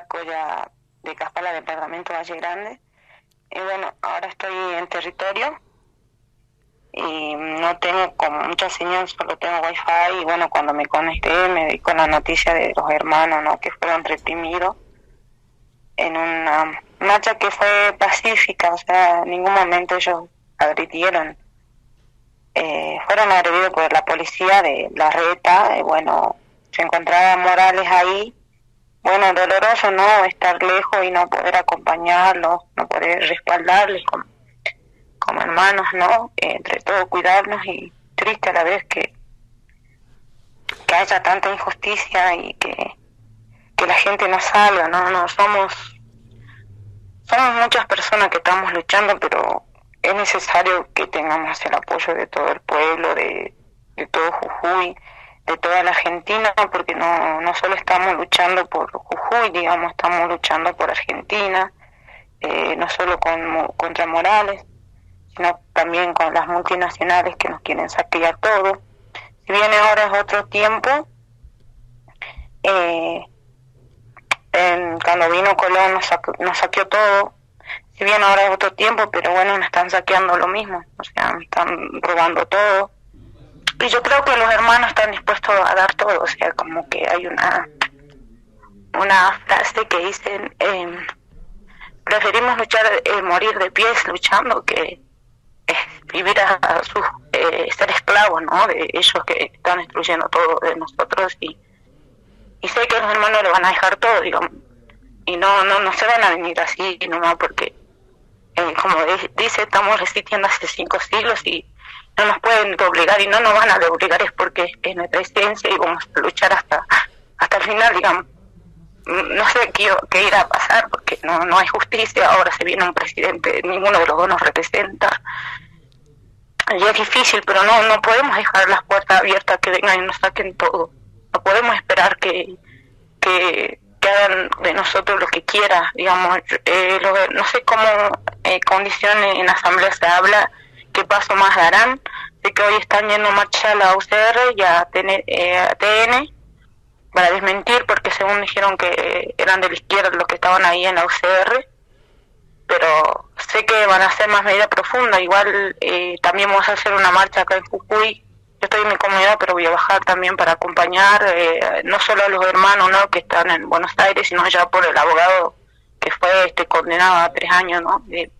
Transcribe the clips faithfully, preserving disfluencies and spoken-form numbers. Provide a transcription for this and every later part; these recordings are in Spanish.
saco ya de Caspala, departamento Valle Grande. Y bueno, ahora estoy en territorio y no tengo como mucha señal, solo tengo wifi. Y bueno, cuando me conecté me di con la noticia de los hermanos, ¿no?, que fueron reprimidos en una marcha que fue pacífica, o sea, en ningún momento ellos agredieron. Eh, fueron agredidos por la policía de la Reta. Y bueno, se encontraba Morales ahí. Bueno, doloroso, ¿no?, estar lejos y no poder acompañarlos, no poder respaldarles como, como hermanos, ¿no?, eh, entre todos cuidarnos. Y triste a la vez que, que haya tanta injusticia y que, que la gente no salga, ¿no? No somos, somos muchas personas que estamos luchando, pero es necesario que tengamos el apoyo de todo el pueblo, de, de todo Jujuy, de toda la Argentina, porque no no solo estamos luchando por Jujuy, digamos, estamos luchando por Argentina, eh, no solo con, contra Morales, sino también con las multinacionales que nos quieren saquear todo. Si bien ahora es otro tiempo, eh, en, cuando vino Colón nos, saque, nos saqueó todo. Si bien ahora es otro tiempo, pero bueno, me están saqueando lo mismo, o sea, me están robando todo. Y yo creo que los hermanos están dispuestos a dar todo, o sea, como que hay una una frase que dicen, eh, preferimos luchar, eh, morir de pies luchando que eh, vivir a, a sus, eh, ser esclavos, ¿no?, de ellos que están destruyendo todo de nosotros. Y, y sé que los hermanos le van a dejar todo, digamos, y no no no se van a venir así nomás porque, eh, como dice, estamos resistiendo hace cinco siglos y no nos pueden obligar, y no nos van a obligar es porque es nuestra esencia y vamos a luchar hasta hasta el final, digamos. No sé qué, qué irá a pasar porque no no hay justicia. Ahora se viene un presidente, ninguno de los dos nos representa y es difícil, pero no no podemos dejar las puertas abiertas que vengan y nos saquen todo. No podemos esperar que que, que hagan de nosotros lo que quiera, digamos. Eh, lo, no sé cómo eh, condiciones en la asamblea se habla, qué paso más darán. Sé que hoy están yendo a marcha a la U C R y a, T N, eh, a T N para desmentir, porque según dijeron que eran de la izquierda los que estaban ahí en la U C R, pero sé que van a hacer más medidas profundas. Igual eh, también vamos a hacer una marcha acá en Jujuy. Yo estoy en mi comunidad, pero voy a bajar también para acompañar, eh, no solo a los hermanos, ¿no?, que están en Buenos Aires, sino ya por el abogado que fue este condenado a tres años, ¿no? De,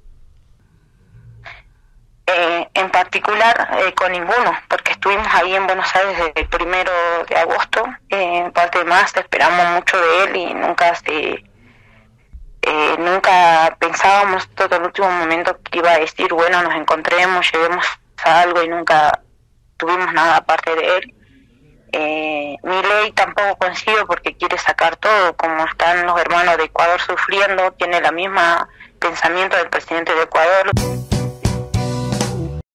Eh, en particular eh, con ninguno, porque estuvimos ahí en Buenos Aires desde el primero de agosto. Eh, en parte más esperamos mucho de él y nunca se eh, nunca pensábamos todo el último momento que iba a decir, bueno, nos encontremos, lleguemos a algo, y nunca tuvimos nada aparte de él. Eh, mi ley tampoco coincide porque quiere sacar todo, como están los hermanos de Ecuador sufriendo, tiene la misma pensamiento del presidente de Ecuador.